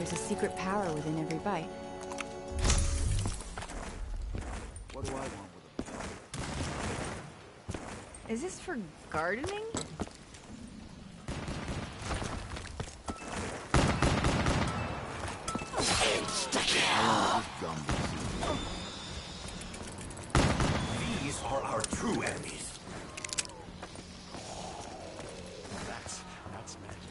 There's a secret power within every bite. What do I want with them? Is this for gardening? These are our true enemies. That's magic.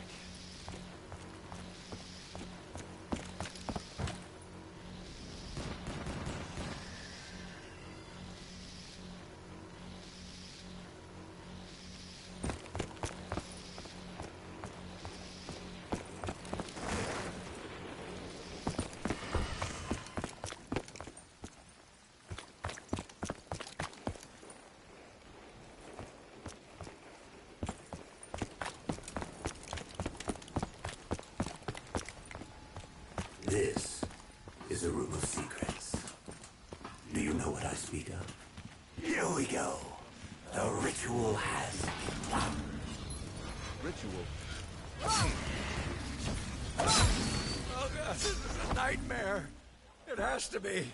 This is a room of secrets. Do you know what I speak of? Here we go. The ritual has begun. Ritual. Oh god, this is a nightmare. It has to be.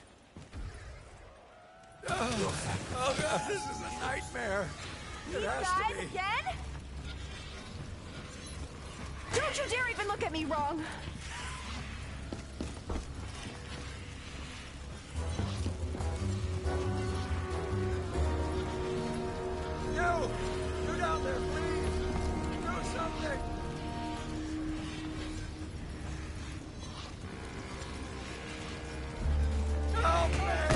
Oh god, this is a nightmare. It has to be. Again? Don't you dare even look at me wrong! You down there, please! Do something! Help me!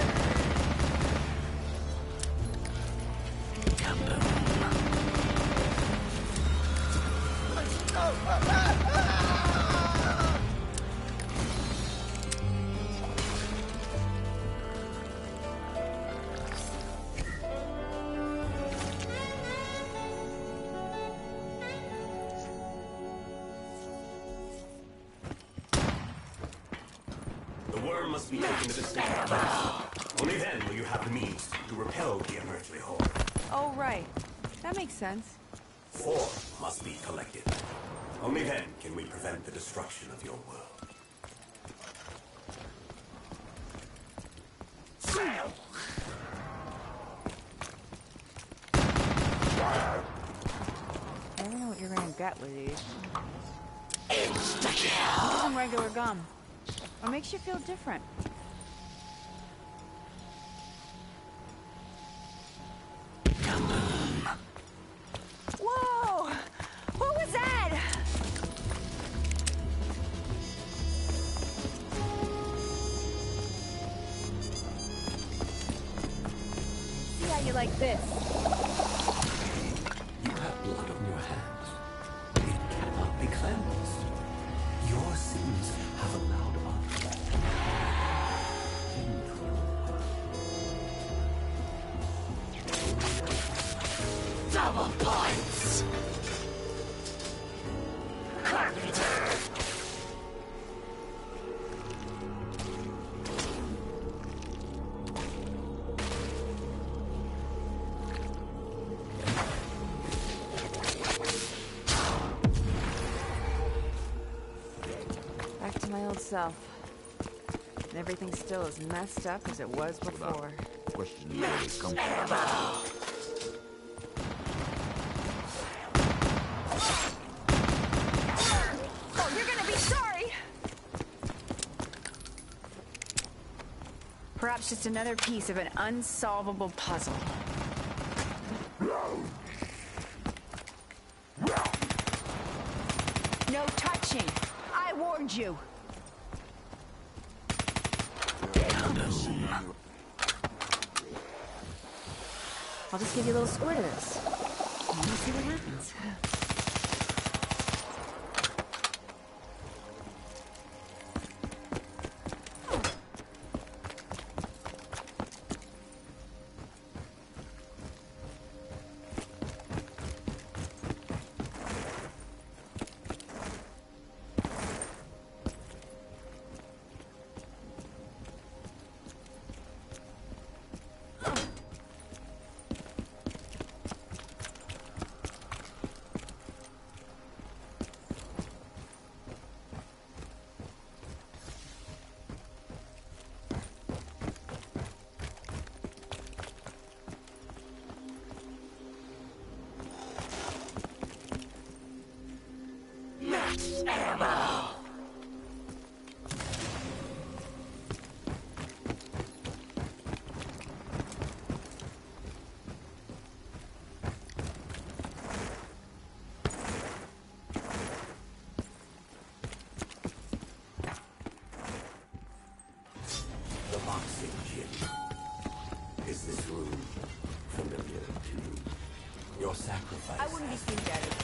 The worm must be taken to the state first. Only then will you have the means to repel the unearthly horde. Oh, right. That makes sense. 4 must be collected. Only then can we prevent the destruction of your world. I don't know what you're gonna get with these. Insta-kill! Some regular gum. What makes you feel different? Whoa! What was that? See how you like this. You have blood on your hands. It cannot be cleansed. Your sins have allowed us into your world. Double points! Back to my old self. And everything's still as messed up as it was before. Question where they come from. Oh, you're gonna be sorry! Perhaps just another piece of an unsolvable puzzle. No touching! I warned you! I'll just give you a little squirt of this. And we'll see what happens. Max ammo! The boxing gym. Is this room familiar to you? Your sacrifice. I wouldn't be too bad.